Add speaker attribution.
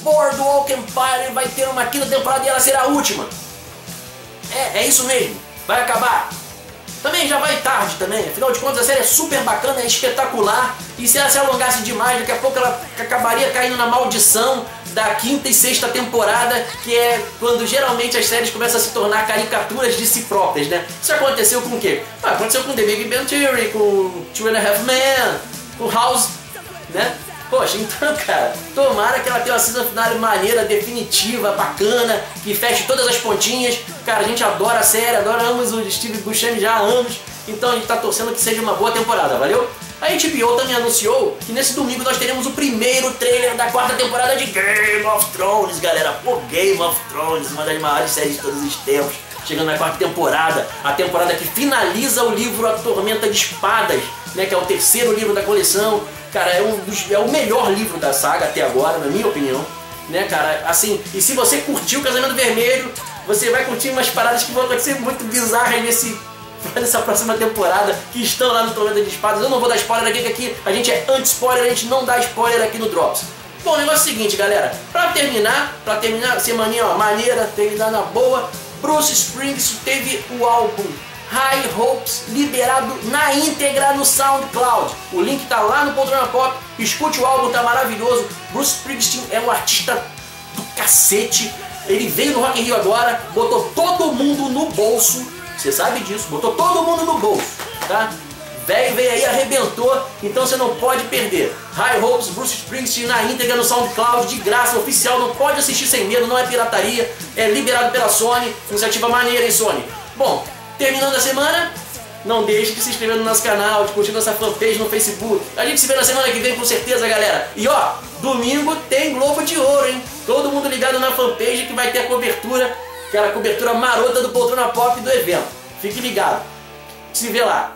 Speaker 1: Boardwalk Empire vai ter uma quinta temporada e ela será a última. É isso mesmo, vai acabar. Também já vai tarde também, afinal de contas a série é super bacana, é espetacular. E se ela se alongasse demais, daqui a pouco ela acabaria caindo na maldição da quinta e sexta temporada, que é quando geralmente as séries começam a se tornar caricaturas de si próprias, né? Isso aconteceu com o quê? Aconteceu com The Big Bang Theory, com Two and a Half Men, com House, né? Poxa, então, cara, tomara que ela tenha uma season finale maneira, definitiva, bacana, que feche todas as pontinhas. Cara, a gente adora a série, adoramos o Steve Buscemi já há anos, então a gente tá torcendo que seja uma boa temporada, valeu? A HBO também anunciou que nesse domingo nós teremos o primeiro trailer da quarta temporada de Game of Thrones, galera. Pô, Game of Thrones, uma das maiores séries de todos os tempos, chegando na quarta temporada, a temporada que finaliza o livro A Tormenta de Espadas, né, que é o terceiro livro da coleção. Cara, é o melhor livro da saga até agora, na minha opinião, né, cara, assim, e se você curtiu o Casamento Vermelho, você vai curtir umas paradas que vão acontecer muito bizarras nessa próxima temporada, que estão lá no Tormenta de Espadas. Eu não vou dar spoiler aqui, que aqui a gente é anti-spoiler, a gente não dá spoiler aqui no Drops. Bom, o negócio é o seguinte, galera, pra terminar a semaninha, ó, maneira, terminar na boa, Bruce Springsteen teve o álbum High Hopes liberado na íntegra no SoundCloud. O link tá lá no Poltrona Pop. Escute o álbum, tá maravilhoso. Bruce Springsteen é um artista do cacete. Ele veio no Rock in Rio agora, botou todo mundo no bolso. Você sabe disso, botou todo mundo no bolso, tá? Veio aí, arrebentou, então você não pode perder. High Hopes, Bruce Springsteen na íntegra no SoundCloud, de graça, oficial, não pode assistir sem medo, não é pirataria, é liberado pela Sony, iniciativa maneira, hein, Sony? Bom, terminando a semana, não deixe de se inscrever no nosso canal, de curtir nossa fanpage no Facebook. A gente se vê na semana que vem com certeza, galera. E ó, domingo tem Globo de Ouro, hein? Todo mundo ligado na fanpage que vai ter a cobertura, aquela cobertura marota do Poltrona Pop do evento. Fique ligado. Se vê lá.